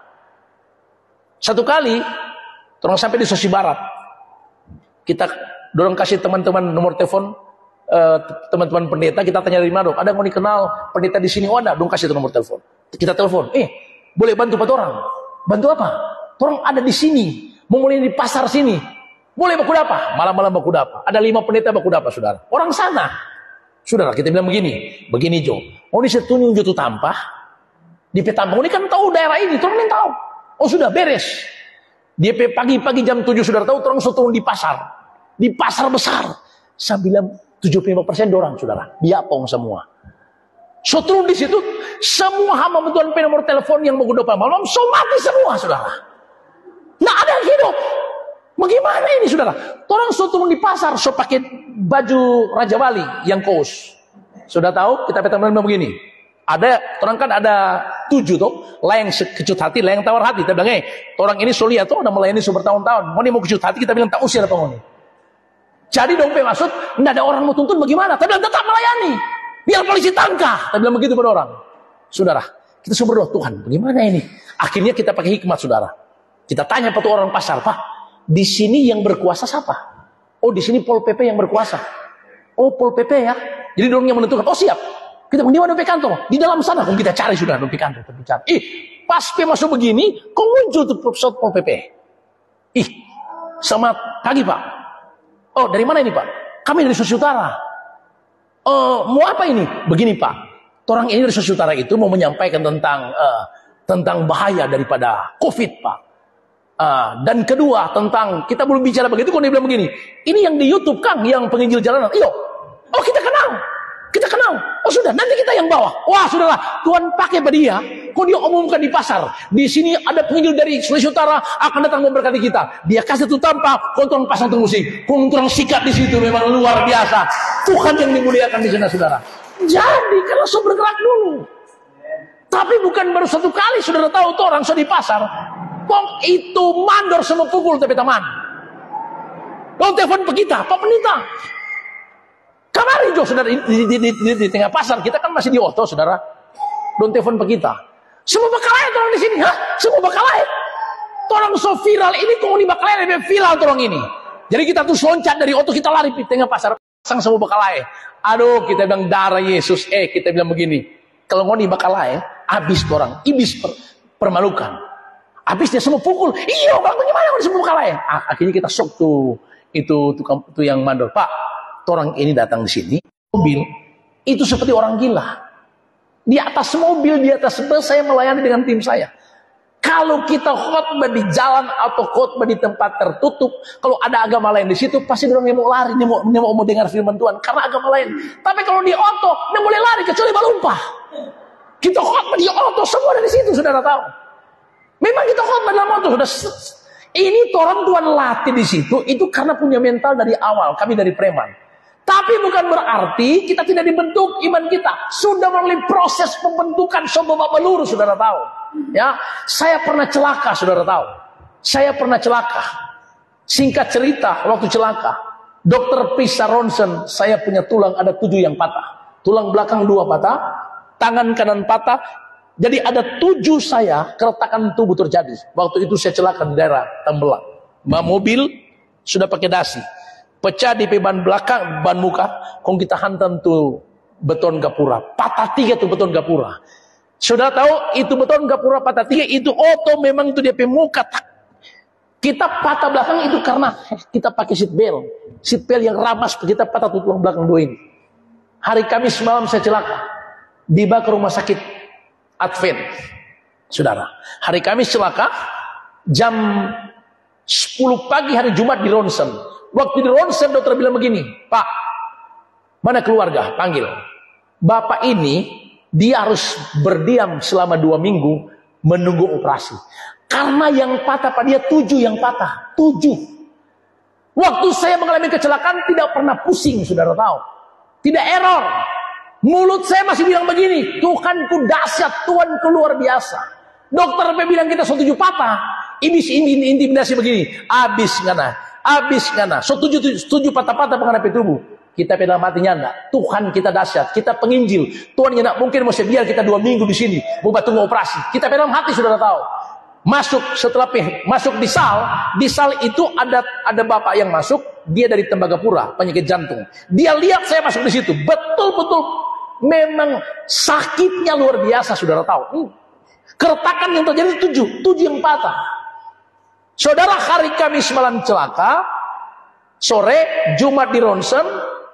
Satu kali, orang sampai di Sulawesi Barat, kita dorong kasih teman-teman nomor telepon, uh, teman-teman pendeta, kita tanya dari mana dong? Ada yang mau dikenal pendeta di sini? Oh ada, dong kasih nomor telepon. Kita telepon, eh boleh bantu pada orang? Bantu apa? Orang ada di sini. Mau mulai di pasar sini, boleh baku dapa, malam-malam baku dapa. Ada lima pendeta baku dapa, saudara. Orang sana, saudara, kita bilang begini, begini Jo. Oh ini setunjuk Jo Tampah, di Petampang ini kan tahu daerah ini, orang ini tahu. Oh sudah beres. Dia pagi-pagi jam tujuh saudara tahu, orang turun di pasar, di pasar besar. Saya bilang tujuh puluh lima persen dorang, saudara, biapong semua. So turun di situ, semua hamba Tuhan punya nomor telepon yang menggunakan malam, so mati semua, saudara. Nggak ada yang hidup. Bagaimana ini, saudara? Orang so turun di pasar, so pakai baju Raja Wali yang kaos. Sudah tahu? Kita petang begini. Ada, orang kan ada tujuh tuh, layang kecut hati, layang tawar hati. Kita bilang, eh, orang ini so lihat tuh, udah melayani so bertahun-tahun. Mau nih mau kecut hati, kita bilang tak usir apa mau nih. Jadi dong, maksud, nggak ada orang mau tuntun bagaimana? Tapi tetap melayani. Biar polisi tangkap. Kita bilang begitu pada orang. Saudara, kita semua berdoa, Tuhan, bagaimana ini? Akhirnya kita pakai hikmat, saudara. Kita tanya pada orang pasar, Pak, di sini yang berkuasa siapa? Oh, di sini Pol P P yang berkuasa. Oh, Pol P P ya. Jadi dorong yang menentukan. Oh, siap. Kita di mana kantor? Di dalam sana. Kok kita cari sudah di kantor, kita cari. Ih, pas P masuk begini, kok muncul tuh pesawat Pol P P? Ih, selamat pagi, Pak. Oh, dari mana ini, Pak? Kami dari Sulawesi Utara. Uh, mau apa ini? Begini, Pak. Orang ini dari Sulawesi Utara itu mau menyampaikan tentang uh, tentang bahaya daripada COVID, Pak. Uh, dan kedua tentang kita belum bicara begitu. Kalau dia bilang begini, ini yang di YouTube Kang, yang penginjil jalanan. Iyo, oh kita kenal, kita kenal. Oh sudah, nanti kita yang bawa. Wah sudahlah, Tuhan pakai pada dia. Kok dia umumkan di pasar? Di sini ada penginjil dari Sulawesi Utara akan datang memberkati kita. Dia kasih tuh tampak, kontrol pasang tuh musik, kontrol sikat di situ memang luar biasa. Tuhan yang dimuliakan di sana, saudara. Jadi kalau so bergerak dulu. Tapi bukan baru satu kali, saudara tahu tuh orang so di pasar. Kok itu mandor semua pukul tapi teman. Kau telepon pe kita, Pak Penita. Kamari jo, saudara, di, di, di, di, di tengah pasar kita kan masih di Oto, saudara. Don telepon pe kita. Semua bakalai orang di sini, hah? Semua bakalai. Orang so viral ini, kok di bakalai lebih viral orang ini. Jadi kita tuh loncat dari Oto, kita lari di tengah pasar. Sang semua bakalai. Aduh, kita bilang darah Yesus. Eh, kita bilang begini. Kalau ngoni bakalai, habis orang. Iblis per, permalukan. Habis dia semua pukul. Iya, bagaimana ngoni semua bakalai? Ah, akhirnya kita sok tuh. Itu tuh, tuh yang mandor. Pak, orang ini datang di sini. Mobil. Itu seperti orang gila. Di atas mobil, di atas bus, saya melayani dengan tim saya. Kalau kita khotbah di jalan atau khotbah di tempat tertutup, kalau ada agama lain di situ, pasti orang yang mau lari, yang mau, yang mau dengar firman Tuhan, karena agama lain. Tapi kalau di Oto, dia boleh lari kecuali balumpah. Kita khotbah di Oto, semua dari situ, saudara tahu. Memang kita khotbah dalam Oto, sudah. Ini orang Tuhan latih di situ, itu karena punya mental dari awal, kami dari preman. Tapi bukan berarti kita tidak dibentuk iman kita. Sudah melalui proses pembentukan sobat peluru, saudara tahu. Ya, saya pernah celaka, saudara tahu. Saya pernah celaka. Singkat cerita, waktu celaka, dokter Pisa ronsen, saya punya tulang ada tujuh yang patah. Tulang belakang dua patah, tangan kanan patah. Jadi ada tujuh saya keretakan tubuh terjadi. Waktu itu saya celaka di daerah Tembelang. Mobil sudah pakai dasi. Pecah di ban belakang, ban muka, kong kita hantam tuh beton gapura. Patah tiga tuh beton gapura. Sudah tahu itu beton gapura patah tiga, itu Oto memang itu dia pemuka. Kita patah belakang itu karena kita pakai seat belt. Seat belt yang ramas, kita patah tuh tulang belakang dua ini. Hari Kamis malam saya celaka. Dibawa ke rumah sakit Advent. Saudara, hari Kamis celaka, jam sepuluh pagi hari Jumat di ronsen. Waktu di ronsen dokter bilang begini, Pak, mana keluarga? Panggil. Bapak ini, dia harus berdiam selama dua minggu menunggu operasi. Karena yang patah pada dia tujuh yang patah. Tujuh. Waktu saya mengalami kecelakaan tidak pernah pusing, saudara tahu. Tidak error. Mulut saya masih bilang begini, Tuhanku dahsyat, Tuhanku luar biasa. Dokter bilang kita so tujuh patah. Iblis intimidasi begini, habis ngana. Habis karena so tujuh, tujuh patah-patah menghadapi tubuh. Kita dalam hatinya enggak. Tuhan kita dahsyat, kita penginjil. Tuhan yang enggak mungkin mau biar kita dua minggu di sini mau tunggu operasi. Kita dalam hati sudah tahu. Masuk setelah masuk di sal, di sal itu ada ada bapak yang masuk, dia dari Tembagapura, penyakit jantung. Dia lihat saya masuk di situ, betul-betul memang sakitnya luar biasa, saudara tahu. Keretakan yang terjadi tujuh, tujuh yang patah. Saudara, hari Kamis malam celaka, sore Jumat di ronsen,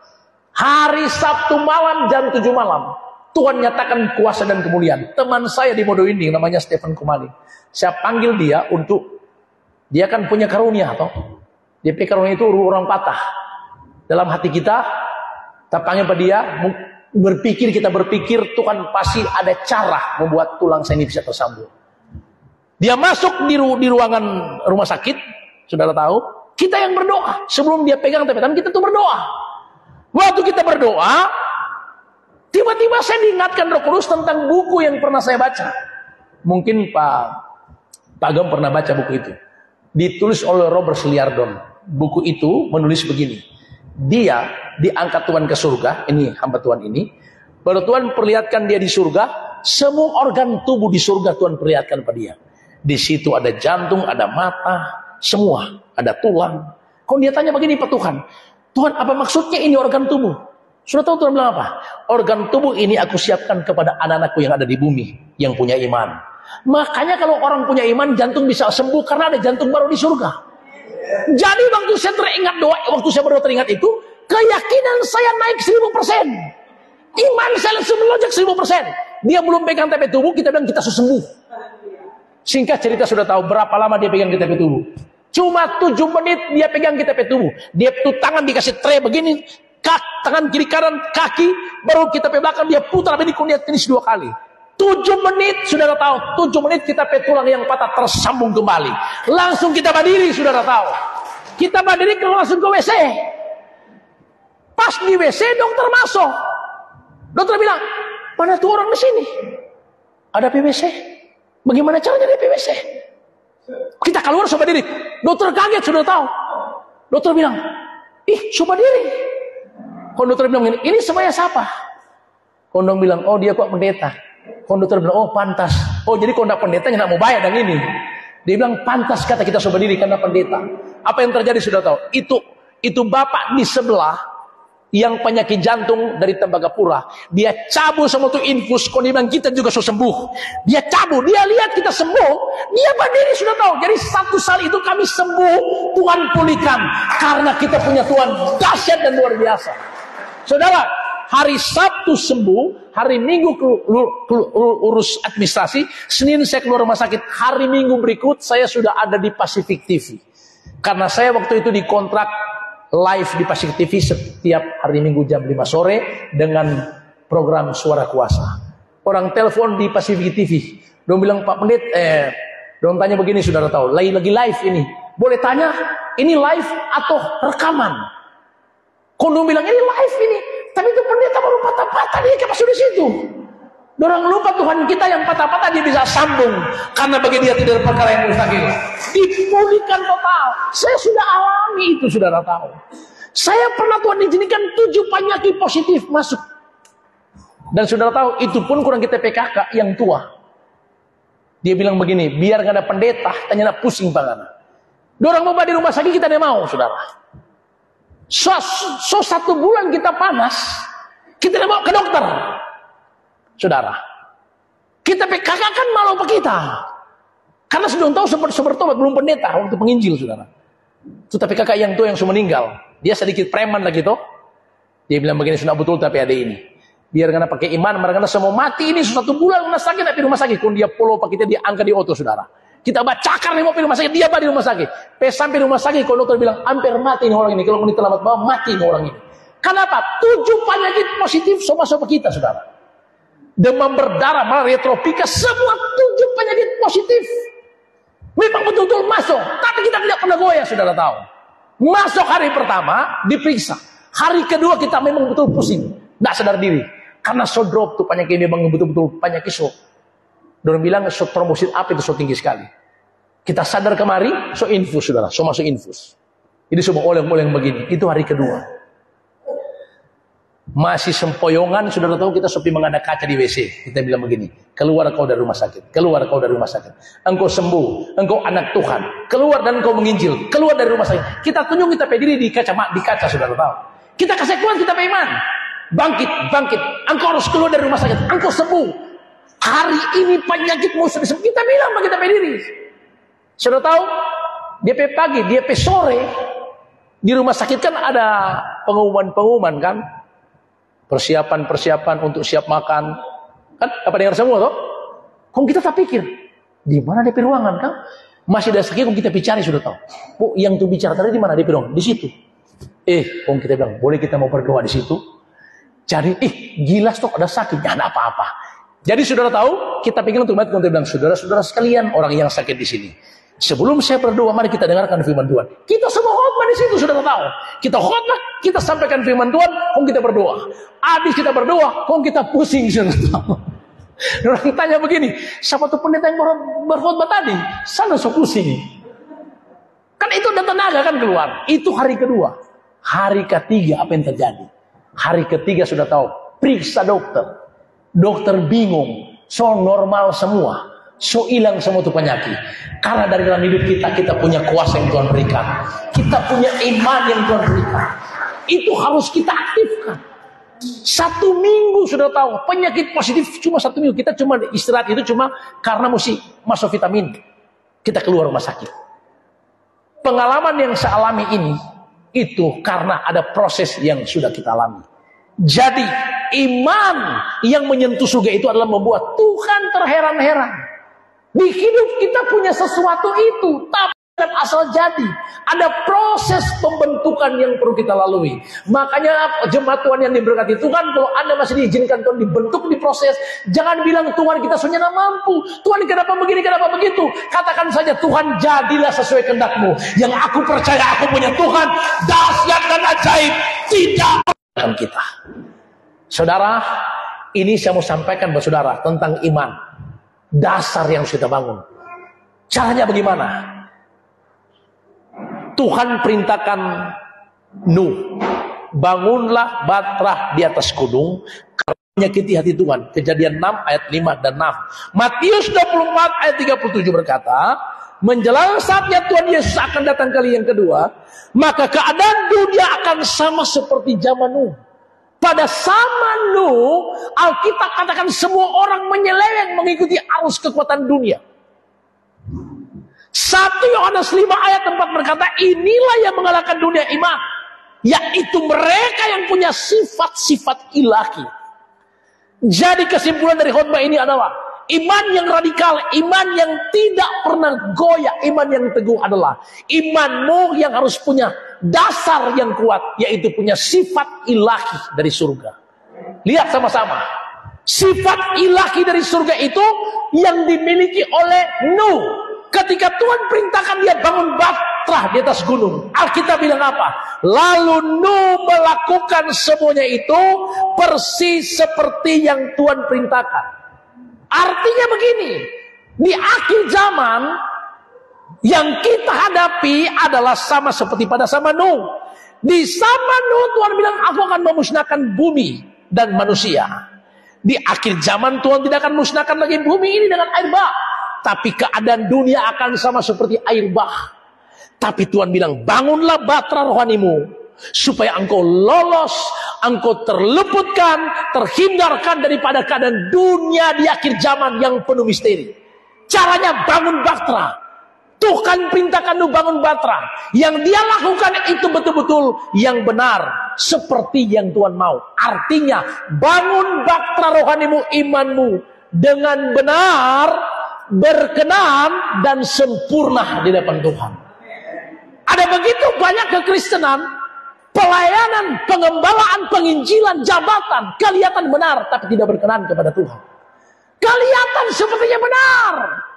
hari Sabtu malam jam tujuh malam Tuhan nyatakan kuasa dan kemuliaan. Teman saya di Modo Inding namanya Stephen Kumali. Saya panggil dia untuk, dia kan punya karunia toh. Dia punya karunia itu orang patah. Dalam hati kita, kita panggil pada dia, berpikir, kita berpikir Tuhan pasti ada cara membuat tulang saya ini bisa tersambung. Dia masuk di, ru di ruangan rumah sakit, saudara tahu, kita yang berdoa. Sebelum dia pegang tepetan, kita tuh berdoa. Waktu kita berdoa, tiba-tiba saya diingatkan Roh Kudus tentang buku yang pernah saya baca. Mungkin Pak Pak Agam pernah baca buku itu. Ditulis oleh Robert Liardon. Buku itu menulis begini. Dia diangkat Tuhan ke surga, ini hamba Tuhan ini. Baru Tuhan perlihatkan dia di surga, semua organ tubuh di surga Tuhan perlihatkan pada dia. Di situ ada jantung, ada mata, semua, ada tulang. Kalau dia tanya begini Pak Tuhan, Tuhan apa maksudnya ini organ tubuh? Sudah tahu Tuhan bilang apa? Organ tubuh ini aku siapkan kepada anak-anakku yang ada di bumi, yang punya iman. Makanya kalau orang punya iman, jantung bisa sembuh karena ada jantung baru di surga. Jadi waktu saya teringat doa, waktu saya berdoa teringat itu, keyakinan saya naik seribu persen. Iman saya langsung melonjak seribu persen. Dia belum pegang T P tubuh, kita bilang kita sudah sembuh. Singkat cerita sudah tahu berapa lama dia pegang T P tubuh. Cuma tujuh menit dia pegang T P tubuh. Dia tuh tangan dikasih tray begini, kaki, tangan kiri kanan kaki, baru kita pe belakang dia putar begini kemudian tenis dua kali. Tujuh menit, saudara tahu, tujuh menit kita pe tulang yang patah tersambung kembali. Langsung kita berdiri, saudara tahu. Kita berdiri kalau langsung ke W C. Pas di W C dokter masuk. Dokter bilang, mana tuh orang di sini? Ada P W C. Bagaimana caranya dia P W C? Kita keluar coba diri. Dokter kaget, sudah tahu. Dokter bilang, ih coba diri. Kalau dokter bilang ini, ini semuanya siapa? Kondong bilang, oh dia kok pendeta. Konduktor bilang, oh pantas. Oh jadi kalau tidak pendeta nggak mau bayar dan ini. Dia bilang pantas kata kita coba diri karena pendeta. Apa yang terjadi sudah tahu? Itu itu bapak di sebelah yang penyakit jantung dari Tembagapura. Dia cabut sama tuh infus. Kalau dia bilang kita juga sudah sembuh. Dia cabut, dia lihat kita sembuh. Dia berdiri sudah tahu. Jadi satu saat itu kami sembuh. Tuhan pulihkan karena kita punya Tuhan dahsyat dan luar biasa. Saudara, hari Sabtu sembuh, hari Minggu ke, ke, urus administrasi, Senin saya keluar rumah sakit, hari Minggu berikut saya sudah ada di Pacific T V. Karena saya waktu itu dikontrak live di Pacific T V setiap hari Minggu jam lima sore dengan program Suara Kuasa. Orang telepon di Pacific T V, dong bilang Pak Pendeta, eh, dong tanya begini saudara tahu, lagi lagi live ini, boleh tanya ini live atau rekaman? Kondom bilang ini live ini. Tapi itu pendeta baru patah-patah dia masuk di situ. Dorang lupa Tuhan kita yang patah-patah dia bisa sambung karena bagi dia tidak ada perkara yang mustahil. Dipulihkan total. Saya sudah alami itu saudara tahu. Saya pernah Tuhan izinkan tujuh penyakit positif masuk. Dan saudara tahu itu pun kurang kita P K K yang tua. Dia bilang begini, biar gak ada pendeta, tanya pusing bangana. Dorang mau di rumah sakit kita tidak mau saudara. So, so satu bulan kita panas, kita bawa ke dokter, saudara. Kita P K K kan malu apa kita? Karena sudah tahu seperti bertobat belum pendeta waktu penginjil, saudara. Itu P K K yang tua yang sudah meninggal, dia sedikit preman lagi toh. Dia bilang begini sudah betul tapi ada ini. Biar karena pakai iman, mereka semua mati ini satu bulan kena sakit tapi rumah sakit. Kalau dia polo pak kita dia angkat di oto, saudara. Kita bacakan nih mau di rumah sakit, dia di rumah sakit. Pas sampai rumah sakit, kalau dokter bilang hampir mati nih orang ini. Kalau kita terlambat bawa mati nih orang ini. Kenapa? Tujuh penyakit positif sama-sama kita, saudara. Demam berdarah, malaria tropika, semua tujuh penyakit positif. Memang betul-betul masuk, tapi kita tidak pernah goyah, saudara tahu. Masuk hari pertama, diperiksa. Hari kedua kita memang betul pusing, tidak sadar diri. Karena so drop tuh penyakit memang betul-betul penyakit so. Dorang bilang so trombosit apa itu so tinggi sekali. Kita sadar kemari, so infus saudara, so masuk infus. Jadi semua oleng-oleng begini, itu hari kedua. Masih sempoyongan, saudara tahu kita seperti menghadap kaca di W C. Kita bilang begini, keluar kau dari rumah sakit, keluar kau dari rumah sakit. Engkau sembuh, engkau anak Tuhan, keluar dan engkau menginjil, keluar dari rumah sakit. Kita tunjuk kita pediri di kaca, di kaca saudara tahu. Kita kasih kuat, kita beriman. Bangkit, bangkit. Engkau harus keluar dari rumah sakit, engkau sembuh. Hari ini penyakitmu sudah sembuh. Kita bilang bagi kita pediri. Sudah tahu, dia pe pagi, dia pe sore, di rumah sakit kan ada pengumuman-pengumuman kan, persiapan-persiapan untuk siap makan, kan? Apa dengar semua toh? Kok kita tak pikir, di mana dia pe ruangan kan? Masih ada sakit, kok kita bicara sudah tahu. Oh, yang tuh bicara tadi di mana dia pe ruangan? Di situ. Eh, kok kita bilang, boleh kita mau berdoa di situ? Jadi, ih, gilas tuh ada sakit, nggak ada apa-apa. Jadi saudara tahu, kita pikir untuk mati, kita bilang, saudara-saudara sekalian, orang yang sakit di sini. Sebelum saya berdoa, mari kita dengarkan firman Tuhan. Kita semua khotbah di situ, saudara tahu. Kita khotbah, kita sampaikan firman Tuhan, kok kita berdoa. Habis kita berdoa, kok kita pusing, saudara tahu. Orang tanya begini, siapa tuh pendeta yang berkhotbah tadi? Sana so pusing. Kan itu udah tenaga kan keluar. Itu hari kedua. Hari ketiga apa yang terjadi? Hari ketiga sudah tahu. Periksa dokter. Dokter bingung. So normal semua. So hilang semua itu penyakit. Karena dari dalam hidup kita, kita punya kuasa yang Tuhan berikan. Kita punya iman yang Tuhan berikan. Itu harus kita aktifkan. Satu minggu sudah tahu. Penyakit positif cuma satu minggu. Kita cuma istirahat itu cuma karena mesti masuk vitamin. Kita keluar rumah sakit. Pengalaman yang saya alami ini, itu karena ada proses yang sudah kita alami. Jadi, iman yang menyentuh surga itu adalah membuat Tuhan terheran-heran. Di hidup kita punya sesuatu itu, tapi bukan asal jadi. Ada proses pembentukan yang perlu kita lalui. Makanya jemaat Tuhan yang diberkati Tuhan, kalau Anda masih diizinkan Tuhan dibentuk, diproses, jangan bilang Tuhan kita sebenarnya mampu. Tuhan kenapa begini, kenapa begitu. Katakan saja, Tuhan jadilah sesuai kehendak-Mu. Yang aku percaya aku punya Tuhan dahsyat dan ajaib, tidak akan kita. Saudara, ini saya mau sampaikan buat saudara tentang iman. Dasar yang harus kita bangun. Caranya bagaimana? Tuhan perintahkan Nuh, bangunlah bahtera di atas gunung karena menyakiti hati Tuhan. Kejadian enam ayat lima dan enam. Matius dua puluh empat ayat tiga puluh tujuh berkata, menjelang saatnya Tuhan Yesus akan datang kali yang kedua, maka keadaan dunia akan sama seperti zaman Nuh. Pada zaman Nuh, Alkitab katakan semua orang menyeleweng mengikuti arus kekuatan dunia. satu Yohanes lima ayat empat berkata, inilah yang mengalahkan dunia iman, yaitu mereka yang punya sifat-sifat ilahi. Jadi kesimpulan dari khotbah ini adalah iman yang radikal, iman yang tidak pernah goyah, iman yang teguh adalah imanmu yang harus punya dasar yang kuat, yaitu punya sifat ilahi dari surga. Lihat sama-sama, sifat ilahi dari surga itu yang dimiliki oleh Nuh. Ketika Tuhan perintahkan dia bangun bahtera di atas gunung, Alkitab bilang apa? Lalu Nuh melakukan semuanya itu persis seperti yang Tuhan perintahkan. Artinya begini, di akhir zaman yang kita hadapi adalah sama seperti pada zaman Nuh. Di zaman Nuh Tuhan bilang, aku akan memusnahkan bumi dan manusia. Di akhir zaman Tuhan tidak akan memusnahkan lagi bumi ini dengan air bah, tapi keadaan dunia akan sama seperti air bah. Tapi Tuhan bilang, bangunlah bahtera rohanimu, supaya engkau lolos, engkau terleputkan, terhindarkan daripada keadaan dunia di akhir zaman yang penuh misteri. Caranya bangun bahtera. Tuhan perintahkan Nuh bangun bahtera. Yang dia lakukan itu betul-betul yang benar, seperti yang Tuhan mau. Artinya, bangun bahtera rohanimu, imanmu dengan benar, berkenan dan sempurna di depan Tuhan. Ada begitu banyak kekristenan, pelayanan, pengembalaan, penginjilan, jabatan kelihatan benar tapi tidak berkenan kepada Tuhan. Kelihatan sepertinya benar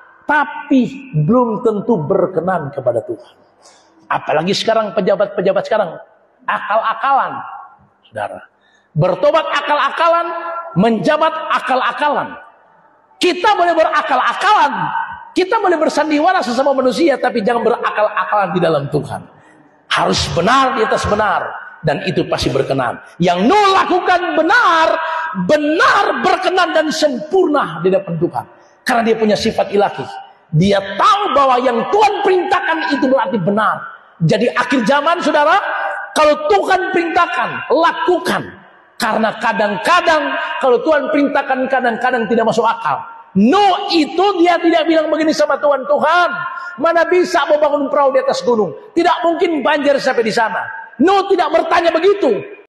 tapi belum tentu berkenan kepada Tuhan. Apalagi sekarang pejabat-pejabat sekarang akal-akalan, saudara. Bertobat akal-akalan, menjabat akal-akalan. Kita boleh berakal-akalan, kita boleh bersandiwara sesama manusia, tapi jangan berakal-akalan di dalam Tuhan. Harus benar di atas benar, dan itu pasti berkenan. Yang Nuh lakukan benar, benar berkenan dan sempurna di depan Tuhan. Karena dia punya sifat ilahi. Dia tahu bahwa yang Tuhan perintahkan itu berarti benar. Jadi akhir zaman, saudara, kalau Tuhan perintahkan, lakukan. Karena kadang-kadang kalau Tuhan perintahkan, kadang-kadang tidak masuk akal. Nuh itu dia tidak bilang begini sama Tuhan, Tuhan, mana bisa mau bangun perahu di atas gunung? Tidak mungkin banjir sampai di sana. Nuh tidak bertanya begitu.